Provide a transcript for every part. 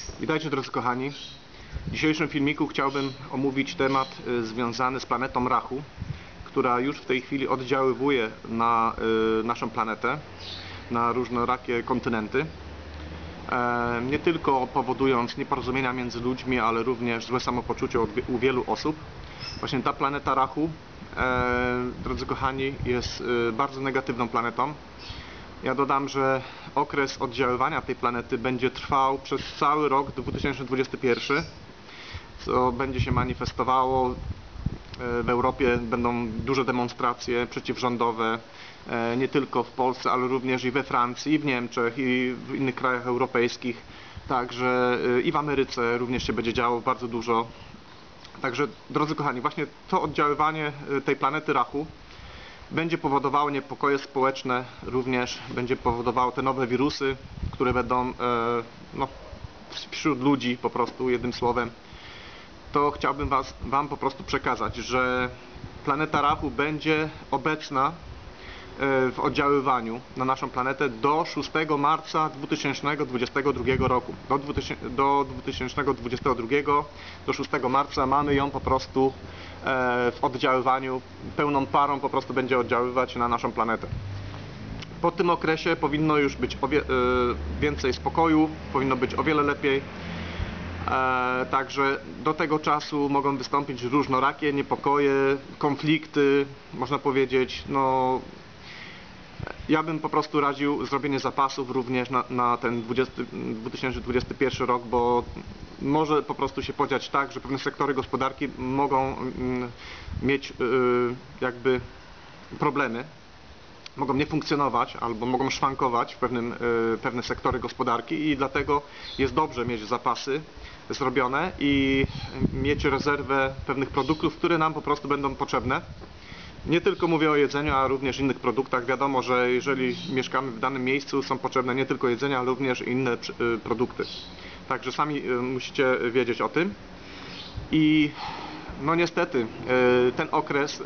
Witajcie, drodzy kochani. W dzisiejszym filmiku chciałbym omówić temat związany z planetą Rahu, która już w tej chwili oddziaływuje na naszą planetę, na różnorakie kontynenty. Nie tylko powodując nieporozumienia między ludźmi, ale również złe samopoczucie u wielu osób. Właśnie ta planeta Rahu, drodzy kochani, jest bardzo negatywną planetą. Ja dodam, że okres oddziaływania tej planety będzie trwał przez cały rok 2021, co będzie się manifestowało. W Europie będą duże demonstracje przeciwrządowe, nie tylko w Polsce, ale również i we Francji, i w Niemczech, i w innych krajach europejskich. Także i w Ameryce również się będzie działo bardzo dużo. Także, drodzy kochani, właśnie to oddziaływanie tej planety Rahu będzie powodowało niepokoje społeczne, również będzie powodowało te nowe wirusy, które będą wśród ludzi, po prostu jednym słowem. To chciałbym wam po prostu przekazać, że planeta Rahu będzie obecna w oddziaływaniu na naszą planetę do 6 marca 2022 roku. Do 2022, do 6 marca mamy ją po prostu w oddziaływaniu, pełną parą po prostu będzie oddziaływać na naszą planetę. Po tym okresie powinno już być więcej spokoju, powinno być o wiele lepiej. Także do tego czasu mogą wystąpić różnorakie niepokoje, konflikty, można powiedzieć. Ja bym po prostu radził zrobienie zapasów również na ten 2021 rok, bo może po prostu się podziać tak, że pewne sektory gospodarki mogą mieć jakby problemy, mogą nie funkcjonować albo mogą szwankować pewne sektory gospodarki i dlatego jest dobrze mieć zapasy zrobione i mieć rezerwę pewnych produktów, które nam po prostu będą potrzebne. Nie tylko mówię o jedzeniu, a również innych produktach. Wiadomo, że jeżeli mieszkamy w danym miejscu, są potrzebne nie tylko jedzenie, ale również inne produkty. Także sami musicie wiedzieć o tym. I no niestety ten okres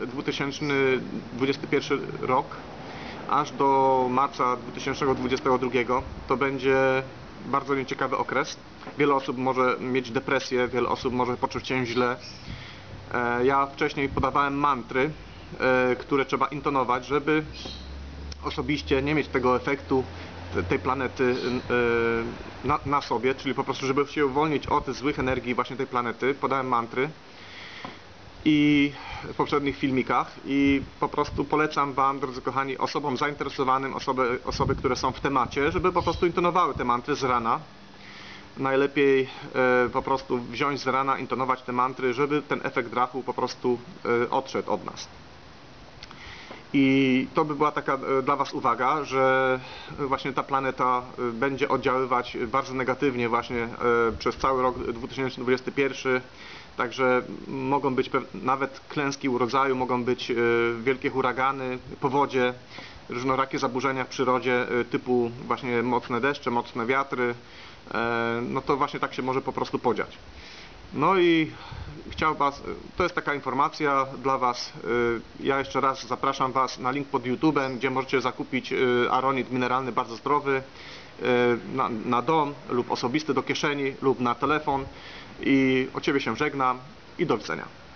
2021 rok aż do marca 2022 to będzie bardzo nieciekawy okres. Wiele osób może mieć depresję, wiele osób może poczuć się źle. Ja wcześniej podawałem mantry, które trzeba intonować, żeby osobiście nie mieć tego efektu tej planety na sobie, czyli po prostu, żeby się uwolnić od złych energii właśnie tej planety. Podałem mantry i w poprzednich filmikach i po prostu polecam wam, drodzy kochani, osobom zainteresowanym, osoby, które są w temacie, żeby po prostu intonowały te mantry z rana. Najlepiej po prostu wziąć z rana, intonować te mantry, żeby ten efekt Rahu po prostu odszedł od nas. I to by była taka dla was uwaga, że właśnie ta planeta będzie oddziaływać bardzo negatywnie właśnie przez cały rok 2021. Także mogą być nawet klęski urodzaju, mogą być wielkie huragany, powodzie, różnorakie zaburzenia w przyrodzie typu właśnie mocne deszcze, mocne wiatry. No to właśnie tak się może po prostu podziać. No i to jest taka informacja dla was. Ja jeszcze raz zapraszam was na link pod YouTube'em, gdzie możecie zakupić aronit mineralny bardzo zdrowy na dom lub osobisty do kieszeni lub na telefon. I od ciebie się żegnam i do widzenia.